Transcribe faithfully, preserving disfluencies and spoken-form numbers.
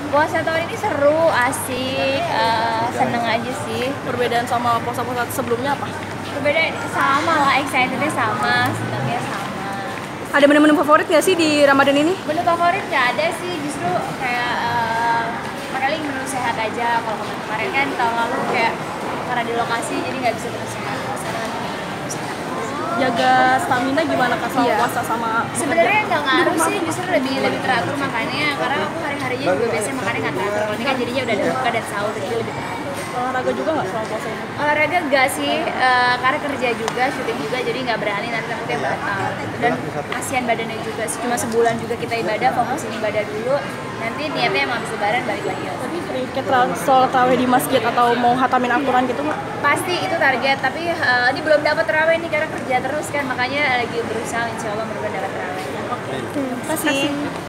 Puasa tahun ini seru, asik, uh, seneng aja sih. Perbedaan sama puasa-puasa sebelumnya apa? Perbedaan sama lah, excitednya sama, senangnya sama. Ada menu-menu favorit nggak sih di Ramadan ini? Menu favorit nggak ada sih, justru kayak uh, paling menu sehat aja. Kalau kemarin kan tahun lalu kayak karena di lokasi jadi nggak bisa terus sehat. Sekarang jaga stamina gimana kak selama iya. puasa sama sebenarnya nggak ngaruh sih, justru lebih lebih teratur makannya karena aku hari-harinya juga biasanya makannya nggak teratur. Kalau ini kan jadinya udah ada buka dan sahur jadi lebih teratur. olahraga juga nggak selama puasa ini? Olahraga enggak sih, uh, karena kerja juga, syuting juga, jadi nggak berani nanti takutnya batal gitu. Dan kasihan badannya juga, cuma sebulan juga kita ibadah, fokusin ibadah dulu. Nanti niatnya emang habis lebaran balik lagi. Tapi kayak sholat tarawih di masjid atau mau hatamin Al-Quran gitu nggak? Pasti itu target, tapi uh, ini belum dapat tarawih nih karena kerja terus kan, makanya lagi berusaha insya Allah mudah-mudahan dapat tarawih. Oke, terima kasih.